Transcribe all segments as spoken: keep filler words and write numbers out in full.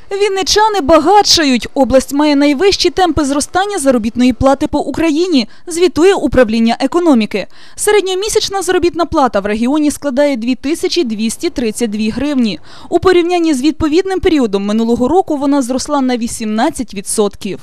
Вінничани багатшають. Область має найвищі темпи зростання заробітної плати по Україні, звітує управління економіки. Середньомісячна заробітна плата в регіоні складає дві тисячі двісті тридцять дві гривні. У порівнянні з відповідним періодом минулого року вона зросла на вісімнадцять відсотків.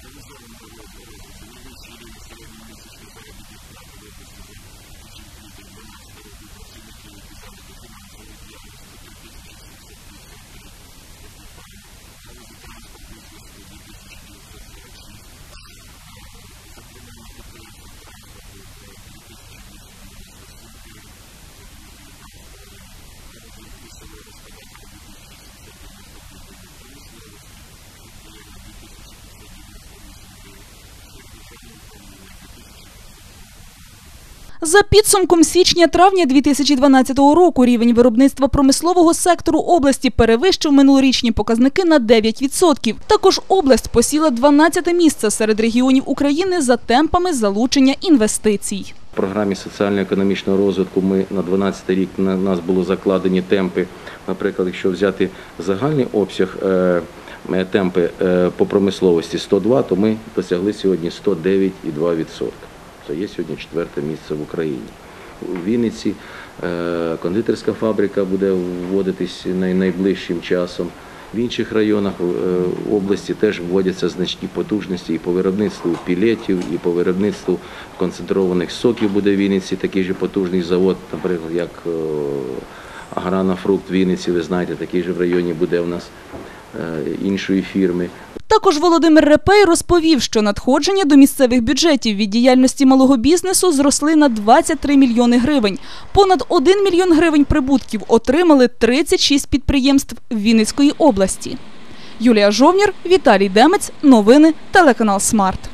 За підсумком січня-травня дві тисячі дванадцятого року рівень виробництва промислового сектору області перевищив минулорічні показники на дев'ять відсотків. Також область посіла дванадцяте місце серед регіонів України за темпами залучення інвестицій. В програмі соціально-економічного розвитку ми на дванадцятий рік, на нас було закладені темпи, наприклад, якщо взяти загальний обсяг, темпи по промисловості сто два, то ми досягли сьогодні сто дев'ять і два відсотки. Це є сьогодні четверте місце в Україні. У Вінниці кондитерська фабрика буде вводитись найближчим часом. В інших районах області теж вводяться значні потужності і по виробництву пілетів, і по виробництву концентрованих соків буде в Вінниці такий же потужний завод, наприклад, як Аграна-Фрукт в Вінниці, ви знаєте, такий же в районі буде у нас іншої фірми. Також Володимир Репей розповів, що надходження до місцевих бюджетів від діяльності малого бізнесу зросли на двадцять три мільйони гривень. Понад один мільйон гривень прибутків отримали тридцять шість підприємств Вінницької області. Юлія Жовнір, Віталій Демець. Новини, телеканал «Смарт».